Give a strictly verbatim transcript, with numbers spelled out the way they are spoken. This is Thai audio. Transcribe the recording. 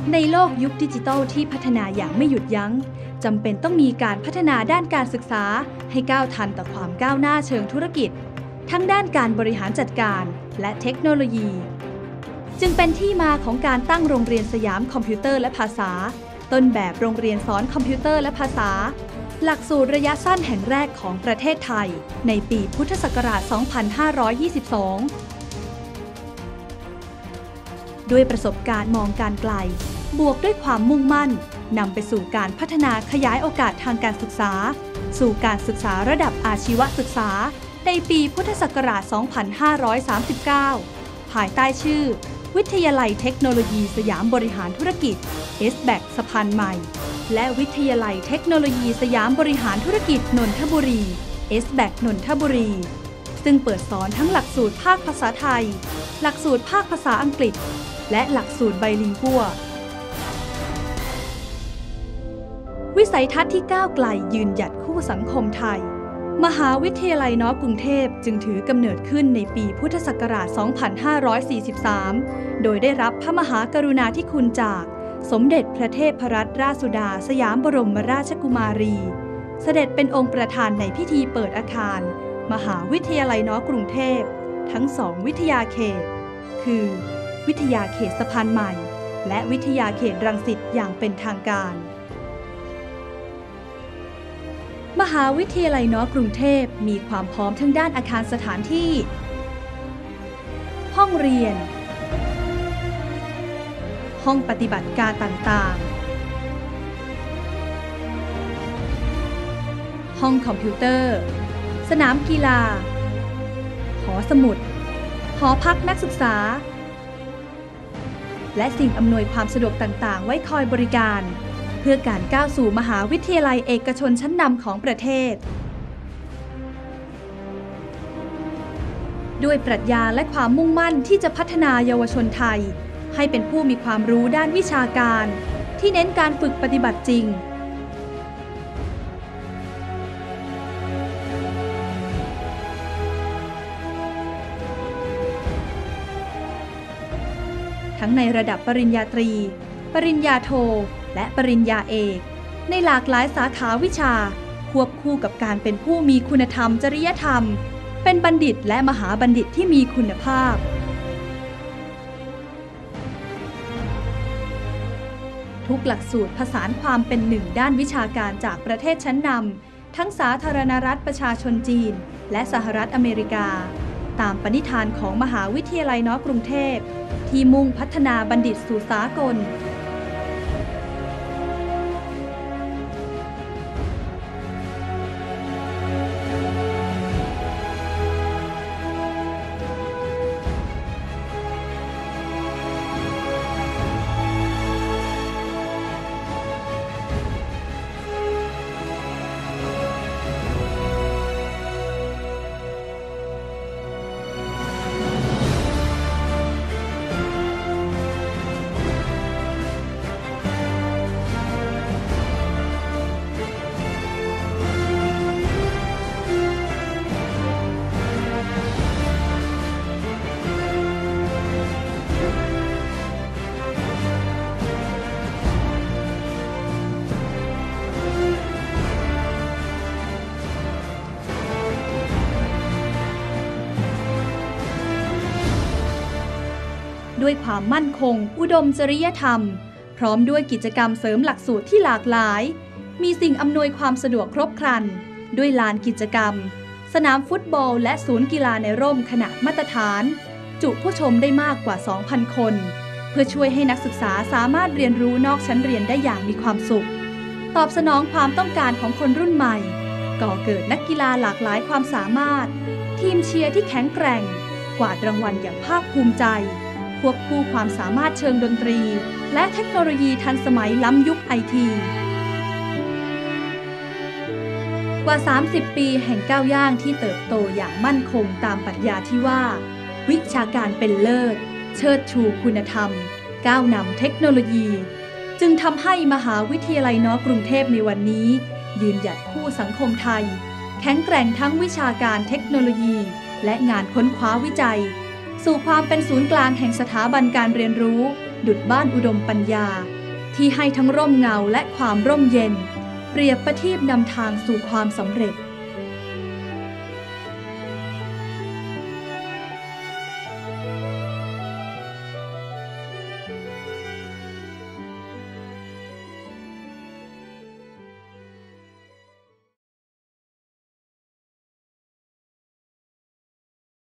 ในโลกยุคดิจิทัลที่พัฒนาอย่างไม่หยุดยั้งจำเป็นต้องมีการพัฒนาด้านการศึกษาให้ก้าวทันต่อความก้าวหน้าเชิงธุรกิจทั้งด้านการบริหารจัดการและเทคโนโลยีจึงเป็นที่มาของการตั้งโรงเรียนสยามคอมพิวเตอร์และภาษาต้นแบบโรงเรียนสอนคอมพิวเตอร์และภาษาหลักสูตรระยะสั้นแห่งแรกของประเทศไทยในปีพุทธศักราช สองพันห้าร้อยยี่สิบสอง ด้วยประสบการณ์มองการไกลบวกด้วยความมุ่งมั่นนำไปสู่การพัฒนาขยายโอกาสทางการศึกษาสู่การศึกษาระดับอาชีวศึกษาในปีพุทธศักราช สองพันห้าร้อยสามสิบเก้า ภายใต้ชื่อวิทยาลัยเทคโนโลยีสยามบริหารธุรกิจ เอส แบค สะพานใหม่และวิทยาลัยเทคโนโลยีสยามบริหารธุรกิจนนทบุรี เอส แบค นนทบุรีซึ่งเปิดสอนทั้งหลักสูตรภาคภาษาไทยหลักสูตรภาคภาษาอังกฤษและหลักสูตรไบลิงกัววิสัยทัศน์ที่ก้าวไกลยืนหยัดคู่สังคมไทยมหาวิทยาลัยนอกรุงเทพจึงถือกำเนิดขึ้นในปีพุทธศักราช สองพันห้าร้อยสี่สิบสาม โดยได้รับพระมหากรุณาธิคุณจากสมเด็จพระเทพรัตนราชสุดาสยามบรมราชกุมารีเสด็จเป็นองค์ประธานในพิธีเปิดอาคารมหาวิทยาลัยนอกรุงเทพทั้งสองวิทยาเขตคือวิทยาเขตสะพานใหม่และวิทยาเขตรังสิตอย่างเป็นทางการมหาวิทยาลัยนอกรุงเทพมีความพร้อมทั้งด้านอาคารสถานที่ห้องเรียนห้องปฏิบัติการต่างๆห้องคอมพิวเตอร์สนามกีฬาหอสมุดหอพักนักศึกษาและสิ่งอำนวยความสะดวกต่างๆไว้คอยบริการเพื่อการก้าวสู่มหาวิทยาลัยเอกชนชั้นนำของประเทศด้วยปรัชญาและความมุ่งมั่นที่จะพัฒนาเยาวชนไทยให้เป็นผู้มีความรู้ด้านวิชาการที่เน้นการฝึกปฏิบัติจริงทั้งในระดับปริญญาตรีปริญญาโทและปริญญาเอกในหลากหลายสาขาวิชาควบคู่กับการเป็นผู้มีคุณธรรมจริยธรรมเป็นบัณฑิตและมหาบัณฑิตที่มีคุณภาพทุกหลักสูตรผสานความเป็นหนึ่งด้านวิชาการจากประเทศชั้นนำทั้งสาธารณรัฐประชาชนจีนและสหรัฐอเมริกาตามปณิธานของมหาวิทยาลัยนอกรุงเทพที่มุ่งพัฒนาบัณฑิตสู่สากลด้วยความมั่นคงอุดมจริยธรรมพร้อมด้วยกิจกรรมเสริมหลักสูตรที่หลากหลายมีสิ่งอำนวยความสะดวกครบครันด้วยลานกิจกรรมสนามฟุตบอลและศูนย์กีฬาในร่มขนาดมาตรฐานจุผู้ชมได้มากกว่า สองพัน คนเพื่อช่วยให้นักศึกษาสามารถเรียนรู้นอกชั้นเรียนได้อย่างมีความสุขตอบสนองความต้องการของคนรุ่นใหม่ก่อเกิดนักกีฬาหลากหลายความสามารถทีมเชียร์ที่แข็งแกร่งกวาดรางวัลอย่างภาคภูมิใจควบคู่ความสามารถเชิงดนตรีและเทคโนโลยีทันสมัยล้ำยุคไอทีกว่าสามสิบปีแห่งก้าวย่างที่เติบโตอย่างมั่นคงตามปรัชญาที่ว่าวิชาการเป็นเลิศเชิดชูคุณธรรมก้าวนำเทคโนโลยีจึงทำให้มหาวิทยาลัยนอกรุงเทพในวันนี้ยืนหยัดคู่สังคมไทยแข็งแกร่งทั้งวิชาการเทคโนโลยีและงานค้นคว้าวิจัยสู่ความเป็นศูนย์กลางแห่งสถาบันการเรียนรู้ดุจบ้านอุดมปัญญาที่ให้ทั้งร่มเงาและความร่มเย็นเปรียบประทีปนำทางสู่ความสำเร็จ